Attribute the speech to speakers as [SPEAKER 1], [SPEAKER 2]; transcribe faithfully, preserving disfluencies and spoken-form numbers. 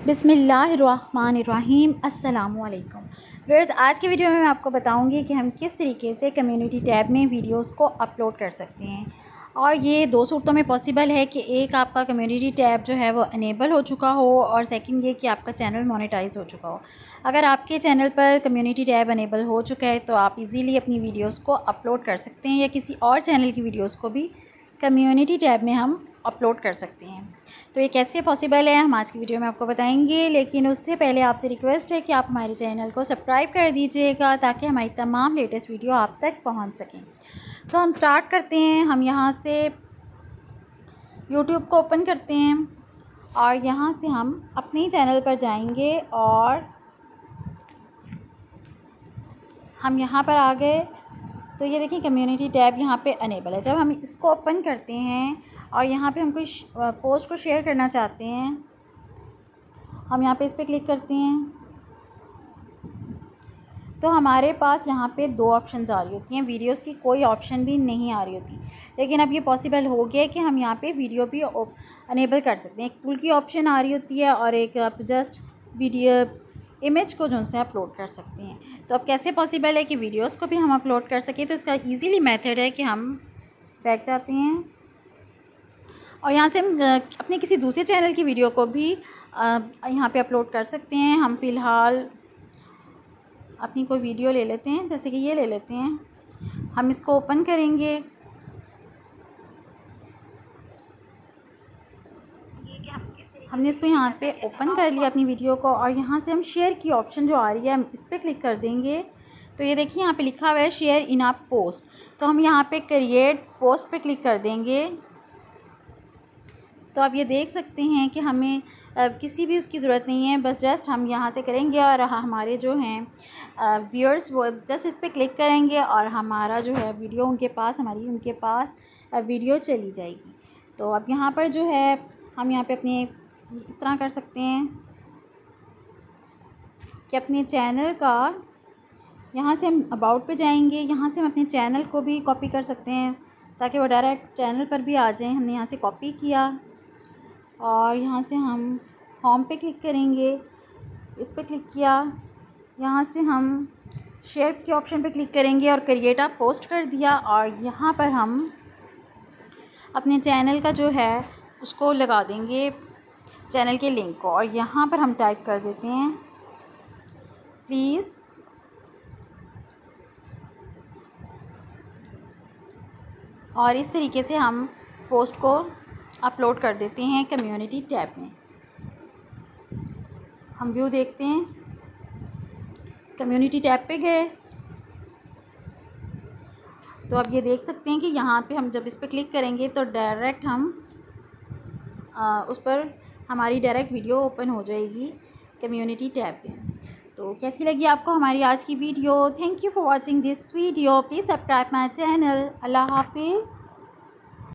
[SPEAKER 1] बिस्मिल्लाहिर्रहमानिर्रहीम अस्सलामुअलैकुम व्यूअर्स, आज की वीडियो में मैं आपको बताऊंगी कि हम किस तरीके से कम्युनिटी टैब में वीडियोस को अपलोड कर सकते हैं। और ये दो सूरतों में पॉसिबल है कि एक आपका कम्युनिटी टैब जो है वो अनेबल हो चुका हो और सेकंड ये कि आपका चैनल मोनेटाइज हो चुका हो। अगर आपके चैनल पर कम्युनिटी टैब अनेबल हो चुका है तो आप इजीली अपनी वीडियोस को अपलोड कर सकते हैं या किसी और चैनल की वीडियोस को भी कम्युनिटी टैब में हम अपलोड कर सकते हैं। तो ये कैसे पॉसिबल है हम आज की वीडियो में आपको बताएंगे, लेकिन उससे पहले आपसे रिक्वेस्ट है कि आप हमारे चैनल को सब्सक्राइब कर दीजिएगा ताकि हमारी तमाम लेटेस्ट वीडियो आप तक पहुंच सकें। तो हम स्टार्ट करते हैं। हम यहाँ से यूट्यूब को ओपन करते हैं और यहाँ से हम अपने चैनल पर जाएंगे और हम यहाँ पर आ गए तो ये देखिए कम्युनिटी टैब यहाँ पे अनेबल है। जब हम इसको ओपन करते हैं और यहाँ पे हम कोई पोस्ट को शेयर करना चाहते हैं, हम यहाँ पे इस पर क्लिक करते हैं तो हमारे पास यहाँ पे दो ऑप्शंस आ रही होती हैं। वीडियोस की कोई ऑप्शन भी नहीं आ रही होती, लेकिन अब ये पॉसिबल हो गया कि हम यहाँ पे वीडियो भी अनेबल कर सकते हैं। एक फुल की ऑप्शन आ रही होती है और एक आप जस्ट वीडियो इमेज को जो से अपलोड कर सकते हैं। तो अब कैसे पॉसिबल है कि वीडियोस को भी हम अपलोड कर सकें, तो इसका इजीली मेथड है कि हम बैक जाते हैं और यहाँ से हम अपने किसी दूसरे चैनल की वीडियो को भी यहाँ पे अपलोड कर सकते हैं। हम फ़िलहाल अपनी कोई वीडियो ले लेते हैं, जैसे कि ये ले लेते हैं। हम इसको ओपन करेंगे, हमने इसको यहाँ पे ओपन कर लिया अपनी वीडियो को और यहाँ से हम शेयर की ऑप्शन जो आ रही है हम इस पर क्लिक कर देंगे। तो ये देखिए यहाँ पे लिखा हुआ है शेयर इन आ पोस्ट, तो हम यहाँ पे क्रिएट पोस्ट पे क्लिक कर देंगे। तो आप ये देख सकते हैं कि हमें किसी भी उसकी ज़रूरत नहीं है, बस जस्ट हम यहाँ से करेंगे और हमारे जो हैं व्यूअर्स वो जस्ट इस पर क्लिक करेंगे और हमारा जो है वीडियो उनके पास हमारी उनके पास वीडियो चली जाएगी। तो अब यहाँ पर जो है हम यहाँ पे अपने इस तरह कर सकते हैं कि अपने चैनल का यहाँ से हम अबाउट पे जाएंगे, यहाँ से हम अपने चैनल को भी कॉपी कर सकते हैं ताकि वो डायरेक्ट चैनल पर भी आ जाए। हमने यहाँ से कॉपी किया और यहाँ से हम होम पे क्लिक करेंगे, इस पर क्लिक किया, यहाँ से हम शेयर के ऑप्शन पे क्लिक करेंगे और क्रिएट अ पोस्ट कर दिया और यहाँ पर हम अपने चैनल का जो है उसको लगा देंगे, चैनल के लिंक को, और यहाँ पर हम टाइप कर देते हैं प्लीज़ और इस तरीके से हम पोस्ट को अपलोड कर देते हैं कम्युनिटी टैब में। हम व्यू देखते हैं, कम्युनिटी टैब पे गए तो अब ये देख सकते हैं कि यहाँ पे हम जब इस पर क्लिक करेंगे तो डायरेक्ट हम आ, उस पर हमारी डायरेक्ट वीडियो ओपन हो जाएगी कम्युनिटी टैब पे। तो कैसी लगी आपको हमारी आज की video? Thank you for watching this video. Please subscribe my channel. अल्लाह हाफिज़।